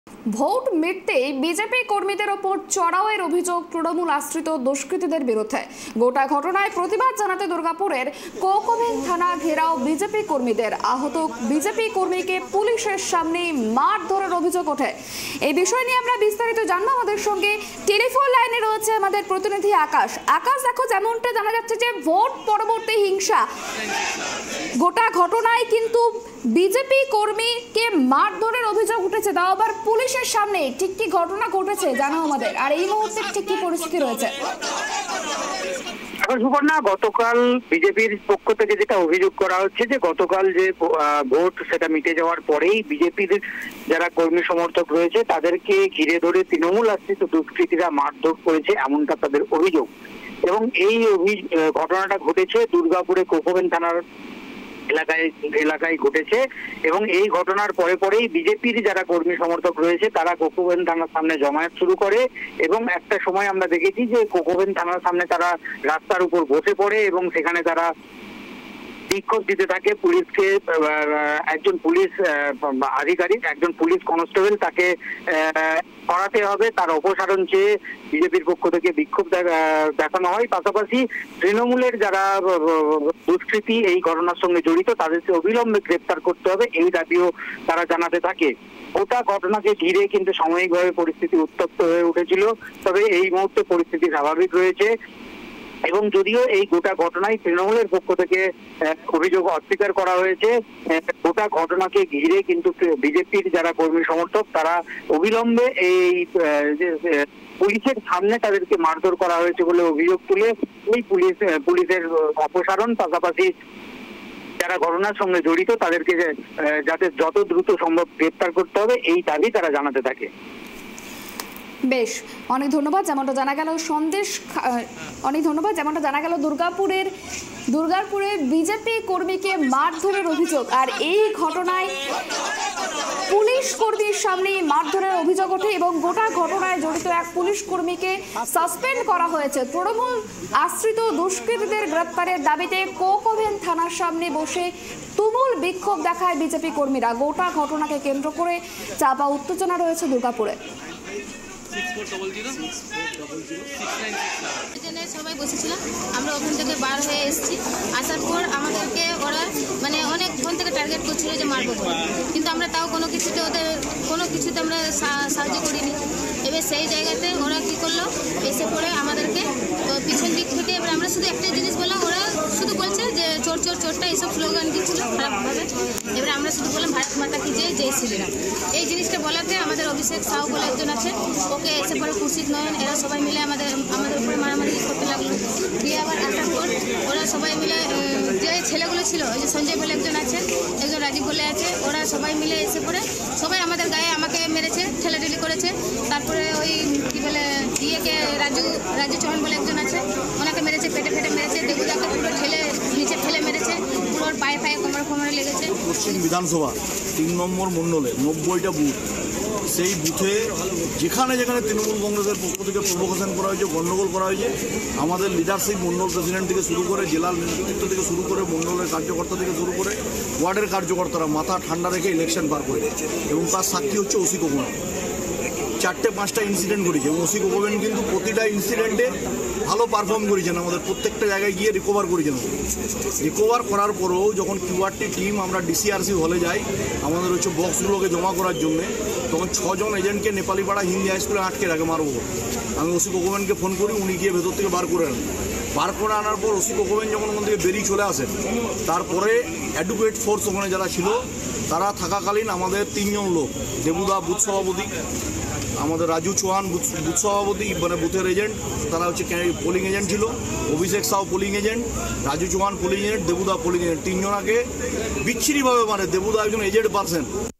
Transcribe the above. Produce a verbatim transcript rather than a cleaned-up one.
Vote মিটতেই BJP কর্মীদের ওপর চড়াওয়ের অভিযোগ তৃণমূল আশ্রিত দুষ্কৃতীদের বিরুদ্ধে। গোটা ঘটনায় প্রতিবাদ জানাতে দুর্গাপুরের কোকোভেন থানা ঘেরাও বিজেপি কর্মীদের। আহত বিজেপি কর্মীকে পুলিশের সামনে মারধরের অভিযোগ ওঠে। এই বিষয় নিয়ে আমরা বিস্তারিত জানবো। আমাদের সঙ্গে টেলিফোন লাইনে রয়েছে আমাদের প্রতিনিধি আকাশ। আকাশ, দেখো, যেমনটা জানা যাচ্ছে যে ভোট পরবর্তী হিংসা, গোটা ঘটনায় কিন্তু বিজেপি কর্মীকে মারধরের অভিযোগ উঠেছে, তাও আবার পুলিশের সামনে। ঠিক কি ঘটনা ঘটেছে জানাও আমাদের, আর এই মুহূর্তে ঠিক কি পরিস্থিতি রয়েছে? সুবর্ণা, গতকাল বিজেপির পক্ষ থেকে যেটা অভিযোগ করা হচ্ছে যে গতকাল যে ভোট সেটা মিটে যাওয়ার পরেই বিজেপির যারা কর্মী সমর্থক রয়েছে তাদেরকে ঘিরে ধরে তৃণমূল আশ্রিত দুষ্কৃতীরা মারধর করেছে, এমনটা তাদের অভিযোগ। এবং এই ঘটনাটা ঘটেছে দুর্গাপুরে কোকোভেন থানার এলাকায় এলাকায় ঘটেছে। এবং এই ঘটনার পরে পরেই বিজেপির যারা কর্মী সমর্থক রয়েছে তারা কোকোভেন থানার সামনে জমায়েত শুরু করে। এবং একটা সময় আমরা দেখেছি যে কোকোভেন থানার সামনে তারা রাস্তার উপর বসে পড়ে এবং সেখানে তারা বিক্ষোভ দিতে থাকে। পুলিশকে একজন পুলিশ আধিকারিক, একজন পুলিশ কনস্টেবল, তাকে করাতে হবে, তার অপসারণ চেয়ে বিজেপির পক্ষ থেকে বিক্ষোভ দেখানো হয়। পাশাপাশি তৃণমূলের যারা দুষ্কৃতী এই ঘটনার সঙ্গে জড়িত তাদেরকে অবিলম্বে গ্রেপ্তার করতে হবে, এই দাবিও তারা জানাতে থাকে। ওটা ঘটনাকে ঘিরে কিন্তু সাময়িকভাবে পরিস্থিতি উত্তপ্ত হয়ে উঠেছিল, তবে এই মুহূর্তে পরিস্থিতি স্বাভাবিক রয়েছে। এবং যদিও এই গোটা ঘটনায় তৃণমূলের পক্ষ থেকে অভিযোগ অস্বীকার করা হয়েছে, গোটা ঘটনাকে ঘিরে কিন্তু বিজেপির যারা কর্মী সমর্থক তারা অবিলম্বে এই পুলিশের সামনে তাদেরকে মারধর করা হয়েছে বলে অভিযোগ তুলে ওই পুলিশ পুলিশের অপসারণ, পাশাপাশি যারা ঘটনার সঙ্গে জড়িত তাদেরকে যাতে যত দ্রুত সম্ভব গ্রেপ্তার করতে হবে, এই দাবি তারা জানাতে থাকে। বেশ, অনেক ধন্যবাদ। যেমনটা জানা গেল সন্দেশ অনেক ধন্যবাদ যেমনটা জানা গেল দুর্গাপুরের দুর্গাপুরে বিজেপি কর্মীকে মারধরের অভিযোগ, আর এই ঘটনায় পুলিশ কর্মীর সামনে মারধরের অভিযোগ ওঠে এবং গোটা ঘটনায় জড়িত এক পুলিশ কর্মীকে সাসপেন্ড করা হয়েছে। তৃণমূল আশ্রিত দুষ্কৃতীদের গ্রেপ্তারের দাবিতে কোকোভেন থানার সামনে বসে তুমুল বিক্ষোভ দেখায় বিজেপি কর্মীরা। গোটা ঘটনাকে কেন্দ্র করে চাপা উত্তেজনা রয়েছে দুর্গাপুরে। সবাই বসেছিলাম, আমরা ওখান থেকে বার হয়ে এসেছি। আসার পর আমাদেরকে ওরা মানে অনেকক্ষণ থেকে টার্গেট করছিল যে মারবো বলে, কিন্তু আমরা তাও কোনো কিছুতে ওদের কোনো কিছুতে আমরা সাহায্য করিনি। এবার সেই জায়গাতে ওরা কি করলো, এসে পড়ে আমাদেরকে পিছন দিক থেকে এবার আমরা শুধু একটাই জিনিস বললাম, ওরা শুধু বলছে যে চোর চোর চোরটা এইসব স্লোগান দিচ্ছিল খারাপভাবে। এবার আমরা শুধু বললাম ভারত মাতা কি জয়, জয় শ্রীরাম। এই জিনিসটা বলাতে আমাদের অভিষেক সাউ বলে একজন আছে, ওকে এসে পরে খুশিত নয়ন, এরা সবাই মিলে আমাদের আমাদের উপরে মারামারি করতে লাগলো। দিয়ে আবার আসার পর ওরা সবাই মিলে যে ছেলেগুলো ছিল, ওই যে সঞ্জয় বলে একজন আছে, একজন রাজীব বলে আছে, ওরা সবাই মিলে এসে পরে সবাই আমাদের গায়ে আমাকে মেরেছে, ঠেলাঠেলি করেছে। তারপরে ওই কি বলে ইয়েকে রাজু রাজু চৌহান বলে একজন আছে, ওনাকে মেরেছে, পেটে ফেটে মেরেছে, দেবুদাকে পুরো ঠেলে নিচে ঠেলে মেরেছে, পুরো পায়ে পায়ে কোমরে কোমরে লেগেছে। পশ্চিম বিধানসভা তিন নম্বর মণ্ডলে নব্বইটা বুথ, সেই বুথে যেখানে যেখানে তৃণমূল কংগ্রেসের পক্ষ থেকে প্রভোকেশন করা হয়েছে, গণ্ডগোল করা হয়েছে, আমাদের লিডারশিপ মণ্ডল প্রেসিডেন্ট থেকে শুরু করে জেলার নেতৃত্ব থেকে শুরু করে মণ্ডলের কার্যকর্তা থেকে শুরু করে ওয়ার্ডের কার্যকর্তারা মাথা ঠান্ডা রেখে ইলেকশন পার করে, এবং তার সাক্ষী হচ্ছে ওসি কোকোভেন। চারটে পাঁচটা ইনসিডেন্ট করেছে এবং ওসি কোকোভেন কিন্তু প্রতিটা ইনসিডেন্টে ভালো পারফর্ম করেছেন, আমাদের প্রত্যেকটা জায়গায় গিয়ে রিকভার করেছেন। রিকভার করার পরেও যখন কিউআরটি টিম আমরা ডিসিআরসি হলে যাই আমাদের হচ্ছে বক্সগুলোকে জমা করার জন্যে, তখন ছজন এজেন্টকে নেপালিপাড়া হিন্দি হাই স্কুলে আটকে রাখে মারবো। আমি ওসি কোকোভেনকে ফোন করি, উনি গিয়ে ভেতর থেকে বার করে আনেন। বার করে আনার পর ওসি কোকোভেন যখন ওখান থেকে বেরিয়ে চলে আসেন, তারপরে অ্যাডভোকেট ফোর্স ওখানে যারা ছিল তারা থাকাকালীন আমাদের তিনজন লোক, দেবুদা বুথ সভাপতি, আমাদের রাজু চৌহান বুথ বুথ সভাপতি মানে বুথের এজেন্ট, তারা হচ্ছে পোলিং এজেন্ট ছিল, Abhishek Sau polling agent, Raju Chauhan polling agent, দেবুদা পোলিং এজেন্ট, তিনজনাকে বিচ্ছিরিভাবে মানে দেবুদা একজন এজেন্ট পার্সন